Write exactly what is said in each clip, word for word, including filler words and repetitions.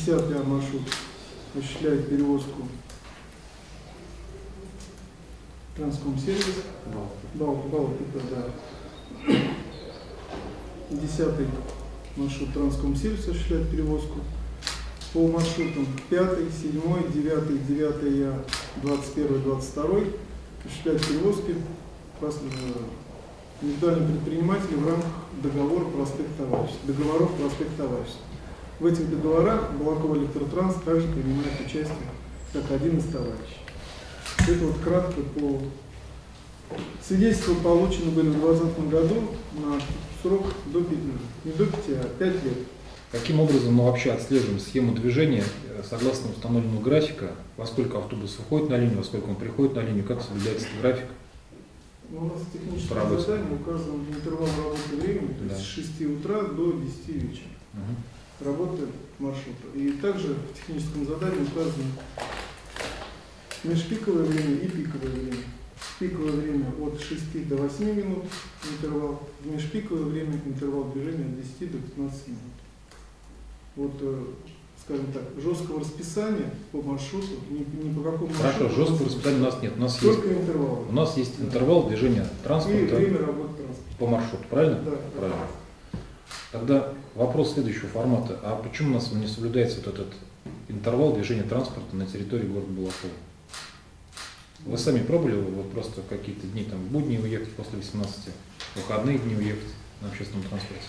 десятый маршрут осуществляет перевозку Транскомсервис. Балтика, Балтика, да. десятый маршрут Транскомсервис осуществляет перевозку. По маршрутам пятый, седьмой, девятый, девятый Я, двадцать первый, двадцать второй осуществляют перевозки индивидуальных предпринимателей в рамках договора проспект товариществ, договоров проспект товариществ. В этих договорах Балаково Электротранс также принимает участие как один из товарищей. Это вот кратко по свидетельства получены были в две тысячи двадцатом году на срок до пяти, не до пяти, а пять лет. Каким образом мы вообще отслеживаем схему движения согласно установленного графика, во сколько автобус выходит на линию, во сколько он приходит на линию, как соблюдается этот график? Ну, у нас в техническом задании указан интервал работы времени, то есть да. с шести утра до десяти вечера. Угу. Работы маршрута. И также в техническом задании указано межпиковое время и пиковое время. Пиковое время от шести до восьми минут интервал, в межпиковое время интервал движения от десяти до пятнадцати минут. Вот, скажем так, жесткого расписания по маршруту, ни, ни по какому маршруту. Хорошо, жесткого расписания у нас нет. У нас только есть интервал. У нас есть интервал движения транспорта и время работы транспорта по маршруту, правильно? Да. Правильно. Тогда вопрос следующего формата. А почему у нас не соблюдается вот этот интервал движения транспорта на территории города Балаково? Вы сами пробовали вот просто какие-то дни, там, в будни уехать после восемнадцати, в выходные дни уехать на общественном транспорте?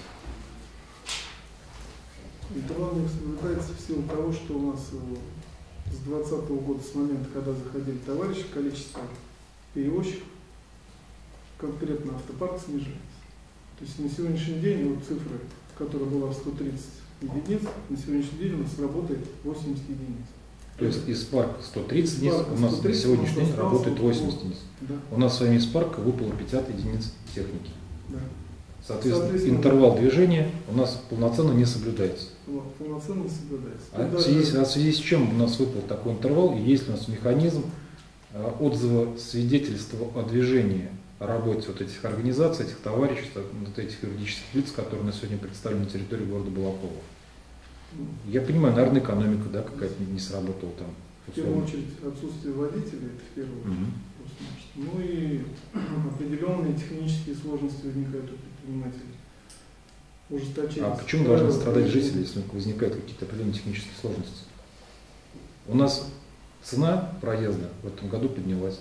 Интервал не соблюдается в силу того, что у нас с двадцатого года, с момента, когда заходили товарищи, количество перевозчиков, конкретно автопарк, снижается. То есть на сегодняшний день вот цифра, которая была в сто тридцать единиц, на сегодняшний день у нас работает восемьдесят единиц. То есть из парка сто тридцать единиц, у нас на сегодняшний день работает восемьдесят единиц. Да. У нас с вами из парка выпало пятьдесят единиц техники. Да. Соответственно, Соответственно, интервал движения у нас полноценно не соблюдается. Полноценно не соблюдается. А в, связи, а в связи с чем у нас выпал такой интервал, и есть ли у нас механизм отзыва свидетельства о движении, о работе вот этих организаций, этих товариществ, вот этих юридических лиц, которые на сегодня представлены на территории города Балаково? Я понимаю, наверное, экономика, да, какая-то не сработала там. В первую очередь отсутствие водителей, это в первую очередь. Угу. Ну и определенные технические сложности возникают у предпринимателей. Ужесточение. А почему должны страдать жители, если возникают какие-то определенные технические сложности? У нас цена проезда в этом году поднялась.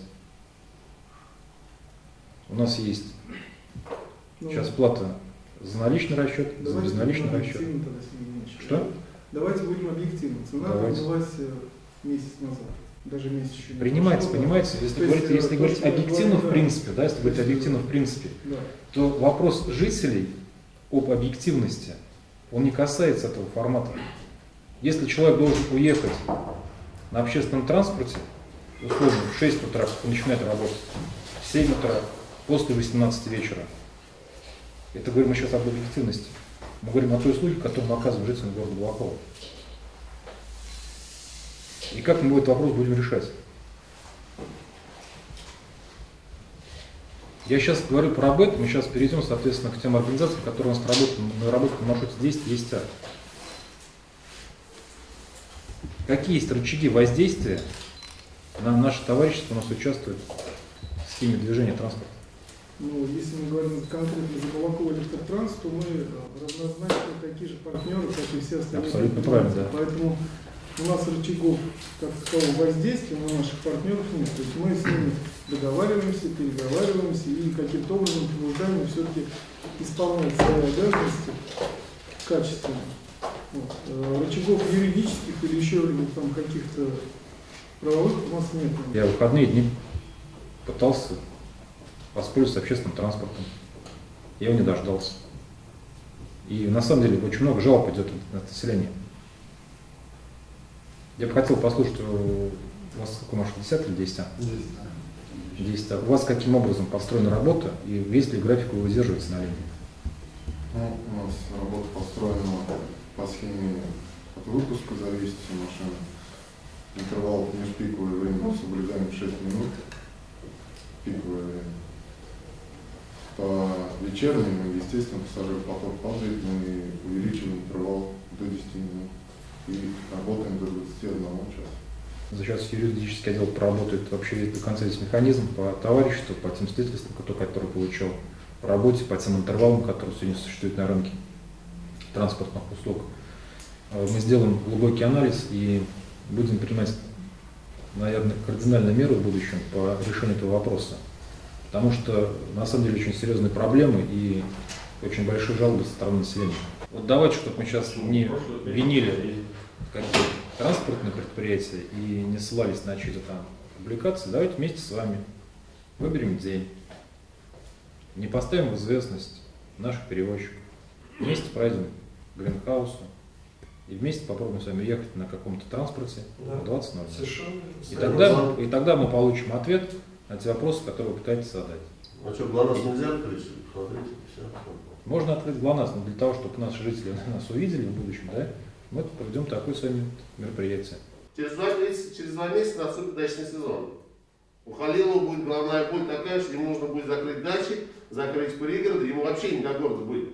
У нас есть ну, сейчас плата за наличный расчет, за безналичный расчет. Что? Давайте будем объективны. Цена Давайте. поднялась месяц назад. Даже месяц еще не Принимается, прошло, понимаете, если то говорить, если говорить то, объективно да, в принципе, да, если говорить объективно в принципе, да. то вопрос жителей об объективности, он не касается этого формата. Если человек должен уехать на общественном транспорте, условно, в шесть утра, он начинает работать, в семь утра, после восемнадцати вечера, это говорим мы сейчас об объективности. Мы говорим о той услуге, которую мы оказываем жителям города Балаково. И как мы этот вопрос будем решать? Я сейчас говорю про об этом, мы сейчас перейдем, соответственно, к тем организациям, которые у нас работают, мы работаем на маршруте десять есть А. Какие есть рычаги воздействия на наше товарищество, у нас участвует в схеме движения транспорта? Ну, если мы говорим конкретно за Балаково Электротранс, то мы равнозначны такие же партнеры, как и все остальные. Абсолютно правильно, да. Поэтому у нас рычагов, как такового воздействия на наших партнеров нет. То есть мы с ними договариваемся, переговариваемся и каким-то образом побуждаем все-таки исполнять свои обязанности качественно. Вот. Рычагов юридических или еще там каких-то правовых у нас нет. Я в выходные дни пытался воспользоваться общественным транспортом. Я его не дождался. И на самом деле очень много жалоб идет от населения. Я бы хотел послушать, у вас какой маршрут, десять или десять А? десять А. У вас каким образом построена работа и весь ли график вы выдерживаете на линии? Ну, у нас работа построена по схеме от выпуска зависит от машины. Интервал межпиковое время соблюдаем шесть минут. Пиковое время. По вечерним, естественно, пассажиропоток падает, мы увеличиваем интервал до десяти минут. и работаем до двадцати одного часа. Сейчас юридический отдел проработает вообще весь до конца весь механизм по товариществу, по тем свидетельствам, которые, которые получил, по работе, по тем интервалам, которые сегодня существуют на рынке транспортных услуг. Мы сделаем глубокий анализ и будем принимать, наверное, кардинальные меры в будущем по решению этого вопроса. Потому что на самом деле очень серьезные проблемы и очень большие жалобы со стороны населения. Вот давайте, чтобы мы сейчас не винили какие-то транспортные предприятия и не ссылались на чьи-то там публикации, давайте вместе с вами выберем день, не поставим в известность наших перевозчиков, вместе пройдем к Гринхаусу и вместе попробуем с вами ехать на каком-то транспорте в двадцать ноль ноль. И тогда, и тогда мы получим ответ на те вопросы, которые вы пытаетесь задать. А что, ГЛОНАСС нельзя открыть? Смотрите, все. Можно открыть ГЛОНАСС, но для того, чтобы наши жители нас увидели в будущем, да, мы проведем такое с вами мероприятие. Через два месяца, через два месяца наступит дачный сезон. У Халилова будет головная боль такая, что ему нужно будет закрыть дачи, закрыть пригороды, ему вообще не до города будет.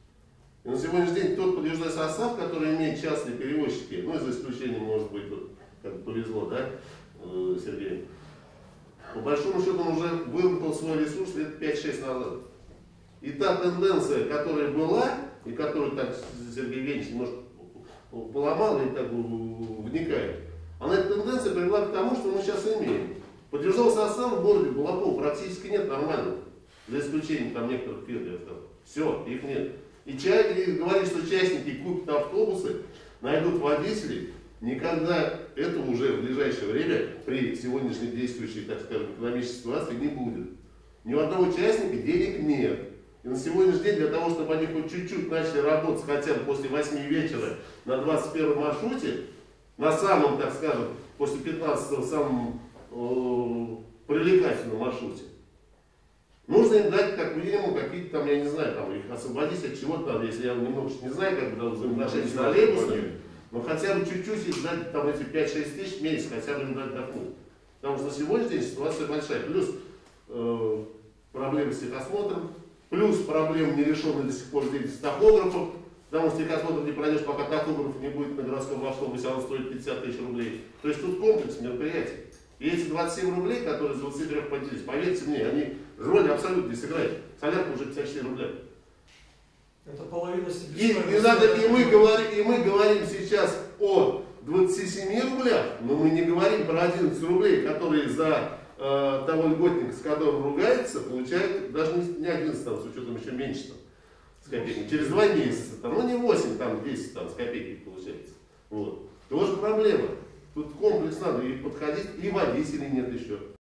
И на сегодняшний день тот подъездной состав, который имеет частные перевозчики, ну, за исключением, может быть, вот, как повезло, да, Сергею, по большому счету он уже выработал свой ресурс лет пять-шесть назад. И та тенденция, которая была, и которую так Сергей Евгеньевич немножко поломал и так вникает, она, эта тенденция привела к тому, что мы сейчас имеем. Подъездного состава в городе Балакова практически нет нормального, за исключением там некоторых фирм, я сказал. Все, их нет. И человек говорит, что частники купят автобусы, найдут водителей. Никогда этого уже в ближайшее время при сегодняшней действующей, так скажем, экономической ситуации не будет. Ни у одного участника денег нет. И на сегодняшний день для того, чтобы они хоть чуть-чуть начали работать хотя бы после восьми вечера на двадцать первом маршруте, на самом, так скажем, после пятнадцатого самом э, привлекательном маршруте, нужно им дать как минимум какие-то там, я не знаю, там их освободить от чего-то, там, если я немного не знаю, как бы взаимоотношения с троллейбусами, но хотя бы чуть-чуть им дать там эти пять-шесть тысяч в месяц, хотя бы им дать отдохнуть. Потому что на сегодняшний день ситуация большая. Плюс э, проблемы с техосмотром, плюс проблемы нерешенные до сих пор с тахографом, потому что техосмотр не пройдешь, пока тахограф не будет на городском автобусе, а он стоит пятьдесят тысяч рублей. То есть тут комплекс мероприятий. И эти двадцать семь рублей, которые с двадцати трёх поделились, поверьте мне, они роли абсолютно не сыграют. Солярка уже пятьдесят четыре рубля. Это половина и, и, надо, и, мы говорим, и мы говорим сейчас о двадцати семи рублях, но мы не говорим про одиннадцать рублей, которые за э, того льготника, с которым ругается, получают даже не, не одиннадцать, там, с учетом еще меньше там, с копейками. Через два месяца, там, ну не восемь, там десять там, с копейками получается. Вот. Тоже проблема. Тут комплекс надо и подходить, и водителей нет еще.